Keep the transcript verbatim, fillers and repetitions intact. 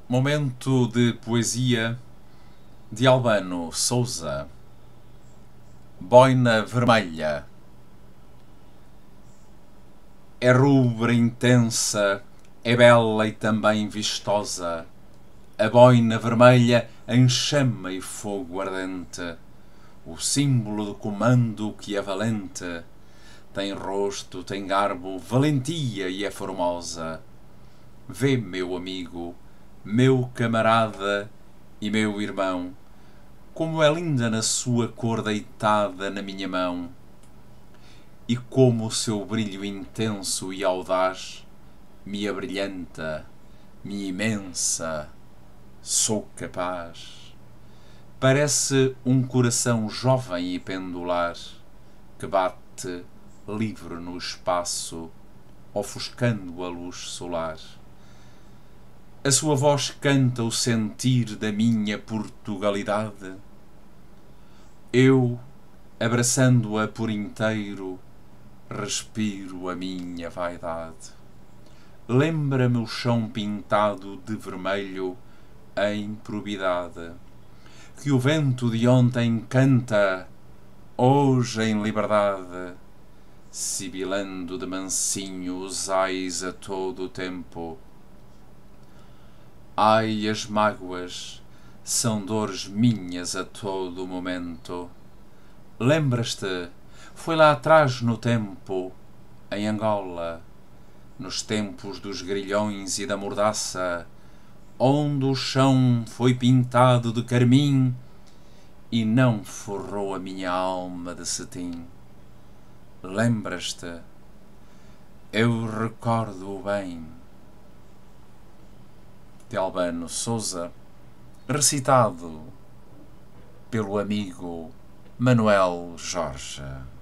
Momento de poesia de Albano Souza. Boina vermelha. É rubra intensa, é bela e também vistosa. A boina vermelha em chama e fogo ardente, o símbolo do comando que é valente. Tem rosto, tem garbo, valentia e é formosa. Vê, meu amigo, meu camarada e meu irmão, como é linda na sua cor deitada na minha mão, e como o seu brilho intenso e audaz me abrilhanta, me imensa, sou capaz. Parece um coração jovem e pendular que bate livre no espaço, ofuscando a luz solar. A sua voz canta o sentir da minha Portugalidade. Eu, abraçando-a por inteiro, respiro a minha vaidade. Lembra-me o chão pintado de vermelho em probidade, que o vento de ontem canta hoje em liberdade, sibilando de mansinho os ais a todo o tempo. Ai, as mágoas são dores minhas a todo o momento. Lembras-te, foi lá atrás no tempo, em Angola, nos tempos dos grilhões e da mordaça, onde o chão foi pintado de carmim e não forrou a minha alma de cetim. Lembras-te? Eu recordo-o bem. De Albano Souza, recitado pelo amigo Manuel Jorge.